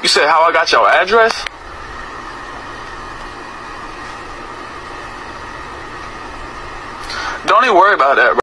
You said how I got your address? Don't even worry about that, bro.